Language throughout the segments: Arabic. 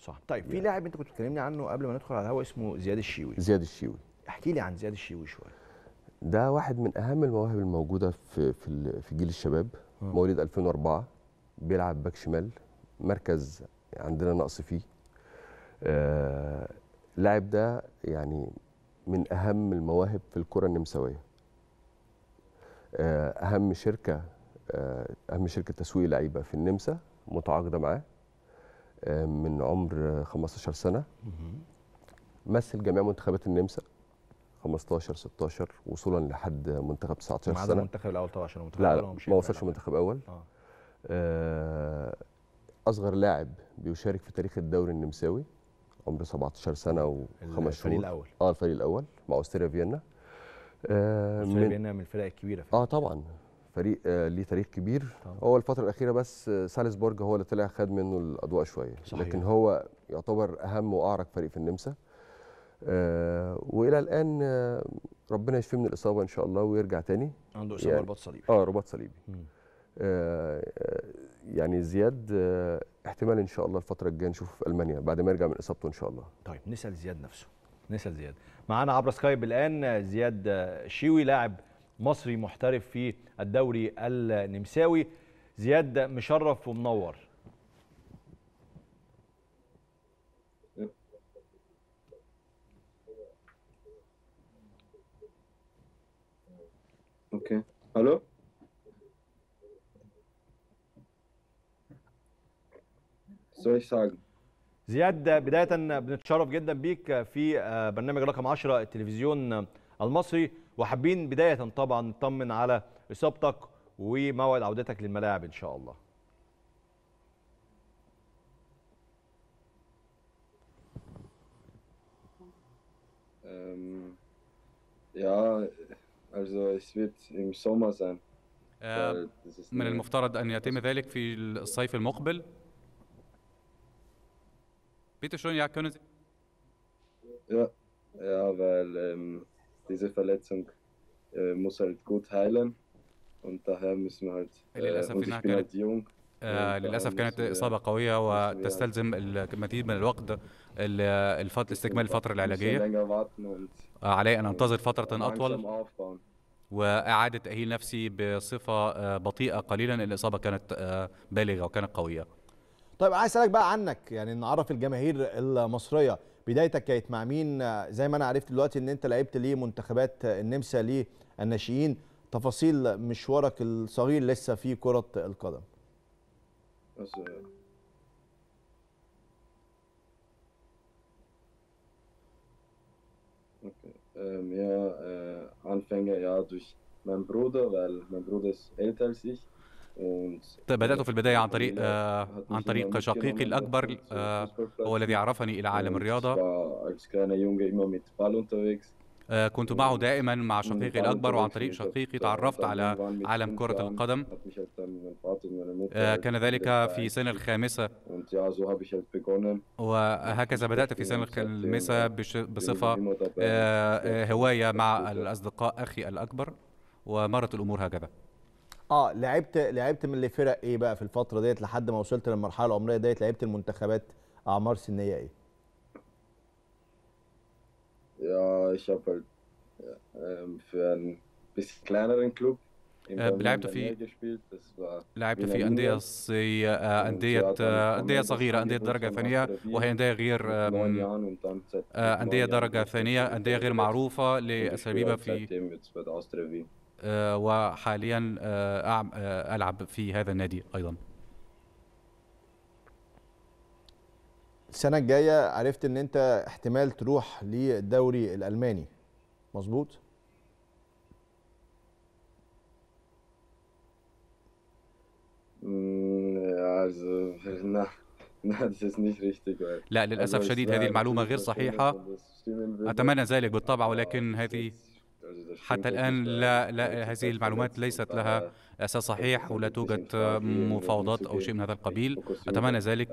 صح. طيب في لاعب انت كنت بتكلمني عنه قبل ما ندخل على الهواء اسمه زياد الشيوي. زياد الشيوي، احكي لي عن زياد الشيوي شويه. ده واحد من اهم المواهب الموجوده في جيل الشباب. مواليد 2004، بيلعب باك شمال، مركز عندنا نقص فيه. اللاعب ده يعني من اهم المواهب في الكره النمساويه. اهم شركه تسويق لعيبه في النمسا متعاقده معاه من عمر 15 سنه. مثل جميع منتخبات النمسا 15 16 وصولا لحد منتخب 19 ما سنه. عدا المنتخب الاول طبعا، عشان المنتخب لا الاول هو مش ما وصلش منتخب اول. اصغر لاعب بيشارك في تاريخ الدوري النمساوي، عمره 17 سنه و5 شهور. الفريق الاول. الفريق الاول مع اوستريا فيينا. اوستريا فيينا من الفرق الكبيره طبعا فريق ليه تاريخ كبير طبعا. هو الفتره الاخيره بس سالزبورج هو اللي طلع خد منه الاضواء شويه. صحيح. لكن هو يعتبر اهم واعرق فريق في النمسا. والى الان ربنا يشفيه من الاصابه ان شاء الله ويرجع تاني. عنده اصابه رباط صليبي. رباط صليبي. يعني زياد احتمال ان شاء الله الفتره الجايه نشوفه في المانيا بعد ما يرجع من اصابته ان شاء الله. طيب نسال زياد نفسه، نسال زياد. معانا عبر سكايب الان زياد الشيوي، لاعب مصري محترف في الدوري النمساوي. زياد مشرف ومنور. اوكي. الو. soll ich sagen؟ زياد بداية بنتشرف جدا بيك في برنامج رقم 10 التلفزيون المصري، وحابين بداية طبعا نطمن على إصابتك وموعد عودتك للملاعب إن شاء الله. Ja, also es wird im Sommer sein. من المفترض أن يتم ذلك في الصيف المقبل. Bitte schön, ja, können Sie. Ja, weil diese Verletzung muss halt gut heilen und daher müssen wir halt und ich bin halt jung. للأسف كانت إصابة قوية وتستلزم المزيد من الوقت لاستكمال الفترة العلاجية. علي أن أنتظر فترة أطول وإعادة تأهيل نفسي بصفة بطيئة قليلا. الإصابة كانت بالغة وكانت قوية. طيب عايز اسالك بقى عنك، يعني نعرف الجماهير المصريه بدايتك كانت مع مين؟ زي ما انا عرفت دلوقتي ان انت لعبت ليه منتخبات النمسا للناشئين، تفاصيل مشوارك الصغير لسه في كره القدم. Anfänger ja durch meinen Bruder, weil mein Bruder ist älter als ich. بدأت في البداية عن طريق شقيقي الأكبر، هو الذي عرفني إلى عالم الرياضة. كنت معه دائما مع شقيقي الأكبر، وعن طريق شقيقي تعرفت على عالم كرة القدم. كان ذلك في سن الخامسة، وهكذا بدأت في سن الخامسة بصفة هواية مع الأصدقاء أخي الأكبر، ومرت الأمور هكذا. لعبت من فرق ايه بقى في الفتره ديت لحد ما وصلت للمرحله العمريه ديت؟ لعبت المنتخبات اعمار سنيه ايه؟ Ja, ich habe halt für einen bisschen kleineren Club in لعبت في أندية صغيرة، أندية درجة ثانية، وهي أندية غير أندية درجة ثانية، أندية غير معروفة لأساليبها في وحاليا ألعب في هذا النادي أيضا. السنة الجاية عرفت ان انت احتمال تروح للدوري الألماني، مظبوط؟ لا للأسف شديد هذه المعلومة غير صحيحة. أتمنى ذلك بالطبع، ولكن هذه حتى الآن لا هذه المعلومات ليست لها أساس صحيح، ولا توجد مفاوضات أو شيء من هذا القبيل. أتمنى ذلك.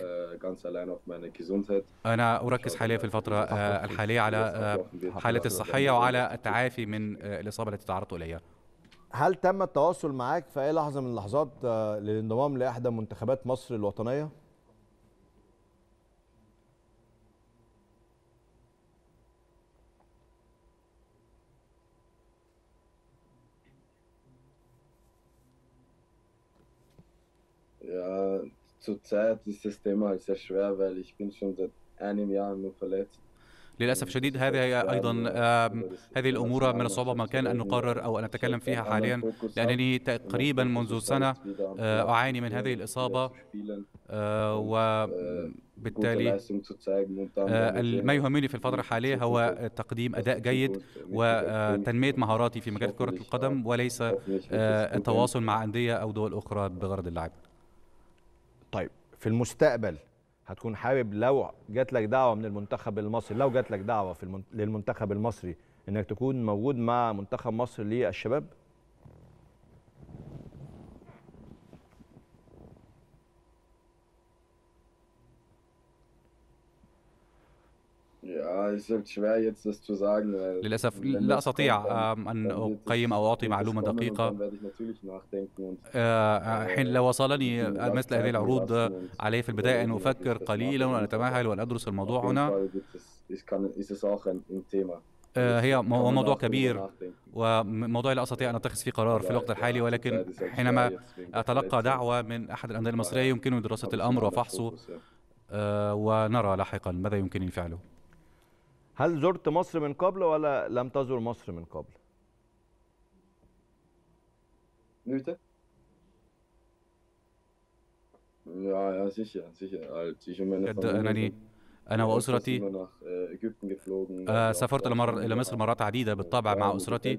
أنا أركز حاليا في الفترة الحالية على حالتي الصحية وعلى التعافي من الإصابة التي تعرضت إليها. هل تم التواصل معك في أي لحظة من اللحظات للانضمام لإحدى منتخبات مصر الوطنية؟ zurzeit ist das Thema halt sehr schwer, weil ich bin schon seit einem Jahr nur verletzt. للأسف الشديد هذه أيضا هذه الأمور من الصعوبة ما كان أن نقرر أو أن نتكلم فيها حاليا، لأنني تقريبا منذ سنة أعاني من هذه الإصابة، وبالتالي ما يهمني في الفترة الحالية هو تقديم أداء جيد وتنمية مهاراتي في مجال كرة القدم، وليس التواصل مع أندية أو دول أخرى بغرض اللعب. طيب في المستقبل هتكون حابب لو جات لك دعوه من المنتخب المصري، لو جات لك دعوه للمنتخب المصري انك تكون موجود مع منتخب مصر للشباب؟ للأسف لا أستطيع أن أقيم أو أعطي معلومة دقيقة. حين لو وصلني مثل هذه العروض علي في البداية أن أفكر قليلا وأن أتمهل وأن أدرس الموضوع هنا. هو موضوع كبير وموضوع لا أستطيع أن أتخذ فيه قرار في الوقت الحالي، ولكن حينما أتلقى دعوة من أحد الأندية المصرية يمكنني دراسة الأمر وفحصه، ونرى لاحقا ماذا يمكنني فعله. هل زرت مصر من قبل ولا لم تزر مصر من قبل؟ أنني أنا وأسرتي سافرت إلى مصر مرات عديدة بالطبع مع أسرتي،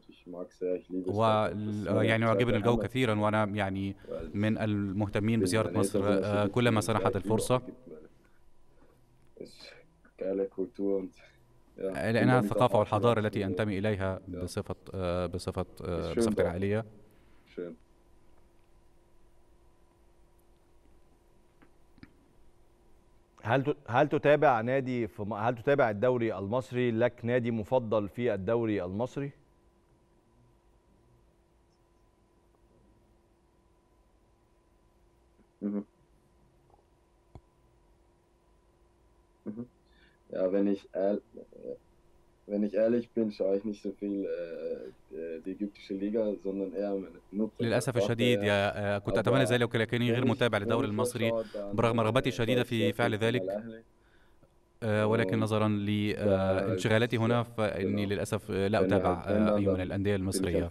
ويعني يعجبني الجو كثيرا، وأنا يعني من المهتمين بزيارة مصر كلما سنحت الفرصة، لأنها الثقافة والحضارة التي أنتمي إليها بصفتي العائلية. هل تتابع الدوري المصري؟ لك نادي مفضل في الدوري المصري؟ Ja, wenn ich ehrlich bin, schaue ich nicht so viel die ägyptische Liga, sondern eher meine للأسف الشديد كنت أتمنى ذلك، ولكنني غير متابع للدوري المصري برغم رغبتي الشديدة في فعل ذلك، ولكن نظرا لانشغالاتي هنا فإني للأسف لا أتابع أي من الأندية المصرية،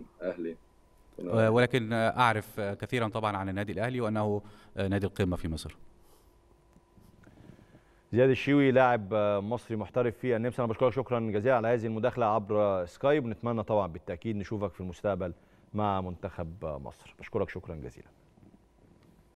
ولكن أعرف كثيرا طبعا عن النادي الأهلي وأنه نادي القمة في مصر. زياد الشيوي لاعب مصري محترف في النمسا، انا بشكرك شكرا جزيلا على هذه المداخله عبر سكايب، ونتمنى طبعا بالتاكيد نشوفك في المستقبل مع منتخب مصر. بشكرك شكرا جزيلا.